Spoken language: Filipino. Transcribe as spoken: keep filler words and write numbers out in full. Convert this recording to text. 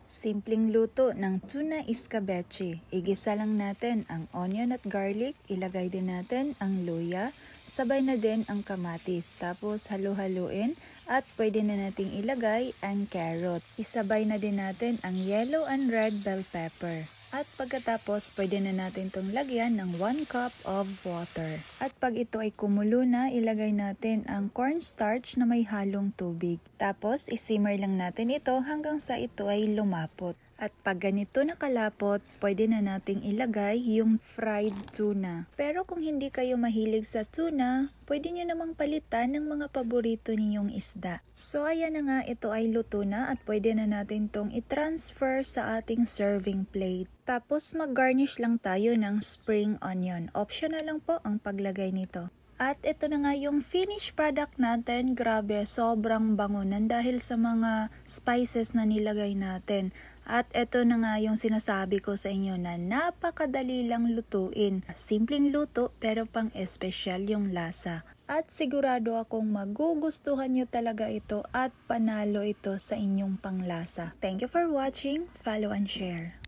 Simpleng luto ng tuna escabeche. Igisa lang natin ang onion at garlic, ilagay din natin ang luya, sabay na din ang kamatis. Tapos halu-haluin at pwede na nating ilagay ang carrot. Isabay na din natin ang yellow and red bell pepper. At pagkatapos, pwede na natin itong lagyan ng one cup of water. At pag ito ay kumulo na, ilagay natin ang cornstarch na may halong tubig. Tapos, isimmer lang natin ito hanggang sa ito ay lumapot. At pag ganito nakalapot, pwede na nating ilagay yung fried tuna. Pero kung hindi kayo mahilig sa tuna, pwede nyo namang palitan ng mga paborito ninyong isda. So ayan na nga, ito ay luto na at pwede na natin tong i-transfer sa ating serving plate. Tapos mag-garnish lang tayo ng spring onion. Optional lang po ang paglagay nito. At ito na nga yung finished product natin. Grabe, sobrang bango nan dahil sa mga spices na nilagay natin. At ito na nga yung sinasabi ko sa inyo na napakadali lang lutuin. Simpleng luto pero pang espesyal yung lasa. At sigurado akong magugustuhan nyo talaga ito at panalo ito sa inyong panglasa. Thank you for watching. Follow and share.